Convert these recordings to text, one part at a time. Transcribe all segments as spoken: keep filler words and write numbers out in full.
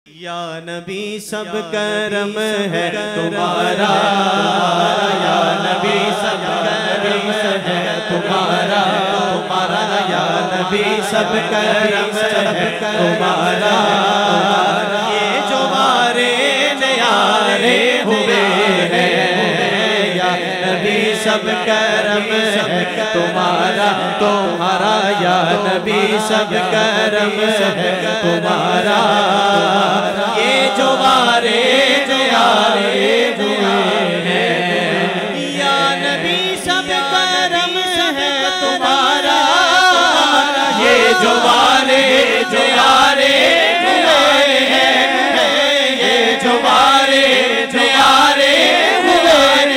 या नबी सब करम है तुम्हारा, या नबी सब करम है तुम्हारा, तुम्हारा या नबी सब करम है तुम्हारा। ये जो वारे न्यारे हुए हैं, या नबी सब करम है तुम्हारा, तुम्हारा या नबी सब करम है तुम्हारा। ये जो वारे न्यारे हुए हैं, या नबी सब करम है तुम्हारा। ये जो वारे न्यारे हुए हैं, ये जो वारे न्यारे हुए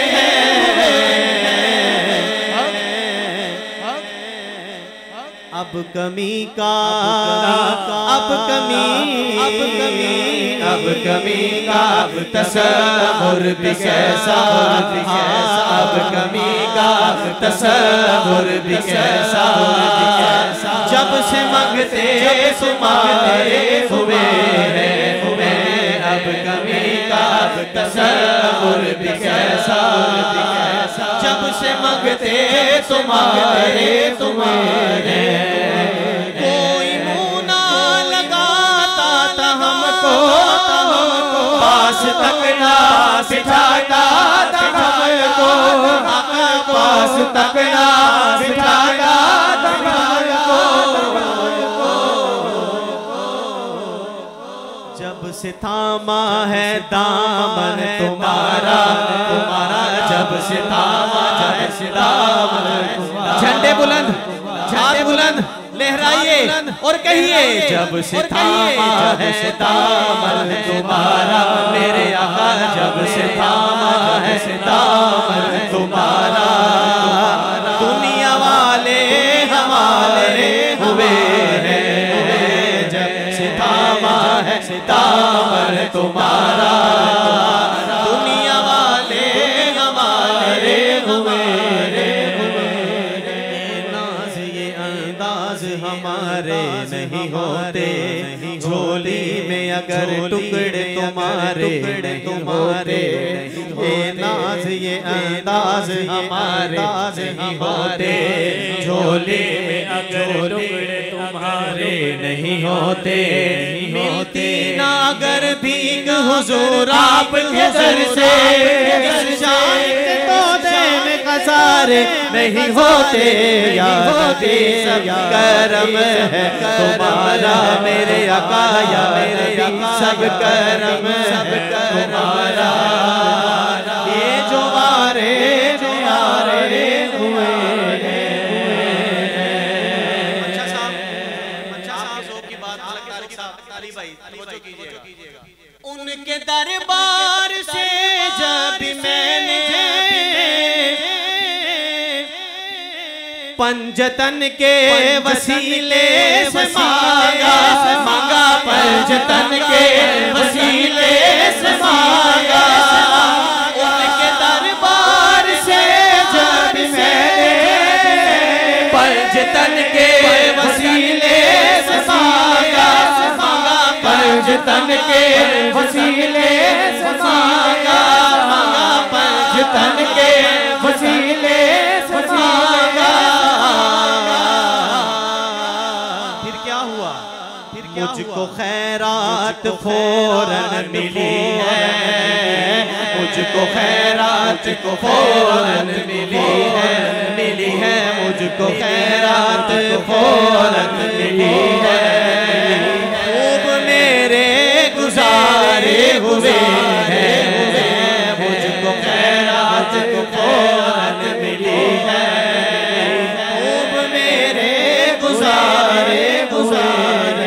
हैं। अब कमी का अब कमी अब कमी अब कमी का तसव्वुर भी कैसा, अब कमी का तसव्वुर भी कैसा। जब से मांगते तुम्हारे हुए हैं, अब कमी का तसव्वुर भी कैसा। जब से मांगते तुम्हारे तुम्हारे कोई मुँह ना लगाता था हमको, पास तक ना बिठाता था हमको, पास तक ना बिठाता था हमको। जब से थामा है दामन तुम्हारा, तुम्हारा जब से थामा जब से दामन तुम्हारा। झंडे बुलंद, झंडे बुलंद लहराइए और कहिए, जब से थामा है दामन तुम्हारा मेरे आका, जब से थामा है दामन तुम्हारा। दुनिया वाले हमारे हुए हैं, जब से थामा है दामन तुम्हारा। दुनिया वाले हमारे हुए हमारे नहीं होते, झोली में अगर टुकड़े तुम्हारे तुम्हारे ये नाज ये अंदाज हमारे नहीं होते, झोली में अगर टुकड़े तुम्हारे नहीं होते। मिलती ना अगर भीख हुजूर आपके दर से, तो देन सारे नहीं होते। या नबी सब करम है तुम्हारा मेरे आका, या मेरे सब करम है तुम्हारा। ये जो वारे न्यारे हुए हैं। अच्छा साहब, अच्छा साहब की बात ताली भाई तवज्जो कीजिएगा। उनके दरबार से जब मैंने पंजतन के वसीले से मांगा, मांगा पंजतन के वसीले से मांगा। उनके दरबार से जब मैंने पंजतन के वसीले से मांगा, मांगा पंजतन के वसीले से मांगा, मांगा पंजतन के वसीले से मांगा। मुझको खैरात फौरन मिली है, मुझको खैरात को फौरन मिली है, मिली है मुझको खैरात फौरन मिली है। खूब मेरे गुजारे हुए हैं, मुझको खैरात को फौरन मिली है। खूब मेरे गुजारे गुजारे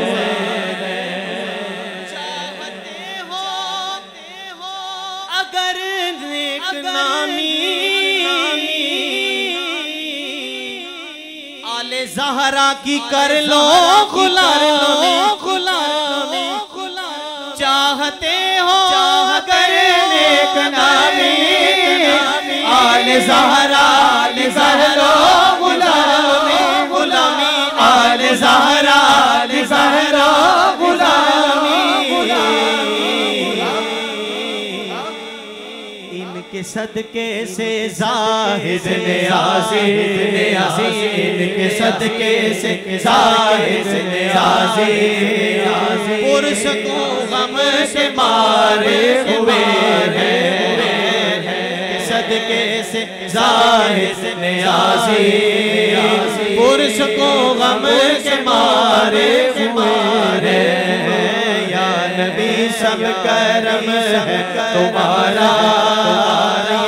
ज़हरा की कर लो गुलामी, गुलामी चाहते हो अगर नेक नामी, आले ज़हरा कर लो गुलामी, गुलामी आले ज़हरा कर लो गुलामी। सदके से जाहिद नियाज़ी, इनके सदके से जाहिद नियाज़ी, पुरसको गम से मारे हुए हैं, सदके से जाहिद नियाज़ी, पुरसको गम से मारे हुए हैं। या नबी सब करम है तुम्हारा,